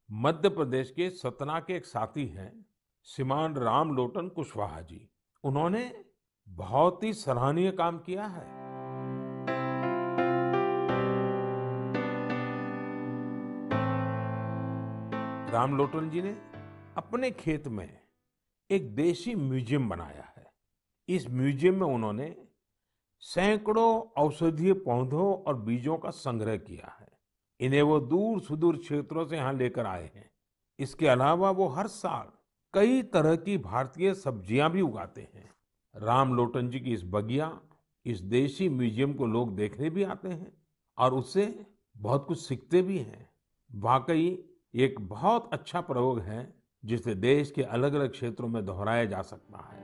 मध्य प्रदेश के सतना के एक साथी हैं श्रीमान रामलोटन कुशवाहा जी। उन्होंने बहुत ही सराहनीय काम किया है। रामलोटन जी ने अपने खेत में एक देशी म्यूजियम बनाया है। इस म्यूजियम में उन्होंने सैकड़ों औषधीय पौधों और बीजों का संग्रह किया है। इन्हें वो दूर सुदूर क्षेत्रों से यहाँ लेकर आए हैं। इसके अलावा वो हर साल कई तरह की भारतीय सब्जियां भी उगाते हैं। रामलोटन जी की इस बगिया, इस देशी म्यूजियम को लोग देखने भी आते हैं और उससे बहुत कुछ सीखते भी हैं। वाकई ये एक बहुत अच्छा प्रयोग है जिसे देश के अलग अलग क्षेत्रों में दोहराया जा सकता है।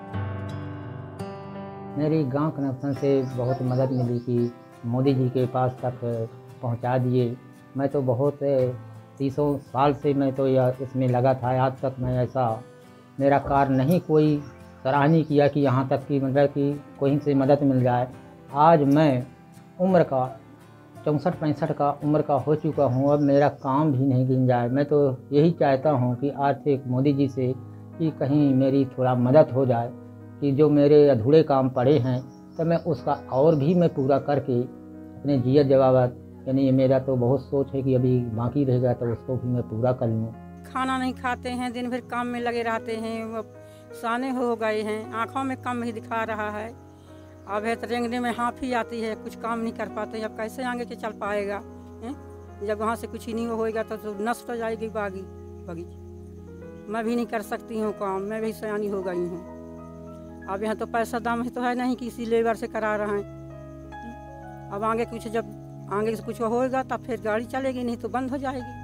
मेरी गांव कनेक्शन से बहुत मदद मिली कि मोदी जी के पास तक पहुंचा दिए। मैं तो बहुत 30 साल से मैं तो यह इसमें लगा था। आज तक मैं ऐसा मेरा कार्य नहीं कोई सराहनीय किया कि यहाँ तक कि मतलब कि कहीं से मदद मिल जाए। आज मैं उम्र का 64-65 का उम्र का हो चुका हूँ। अब मेरा काम भी नहीं गिन जाए। मैं तो यही चाहता हूँ कि आज से मोदी जी से कि कहीं मेरी थोड़ा मदद हो जाए कि जो मेरे अधूरे काम पड़े हैं तो मैं उसका और भी मैं पूरा करके अपने जियत जवाबत, यानी ये मेरा तो बहुत सोच है कि अभी बाकी रह गया तो उसको भी मैं पूरा कर लूँ। खाना नहीं खाते हैं, दिन भर काम में लगे रहते हैं, वो साने हो गए हैं, आँखों में कम ही दिखा रहा है। अब है तो रेंगने में हाफी आती है, कुछ काम नहीं कर पाते। अब कैसे आगे के चल पाएगा है? जब वहाँ से कुछ ही नहीं होएगा तो नष्ट हो जाएगी बगीचा। मैं भी नहीं कर सकती हूँ काम, मैं भी सयानी हो गई हूँ। अब यहाँ तो पैसा दाम तो है नहीं कि इसी लेबर से करा रहे हैं। अब आगे कुछ जब आगे से कुछ होएगा तब फिर गाड़ी चलेगी, नहीं तो बंद हो जाएगी।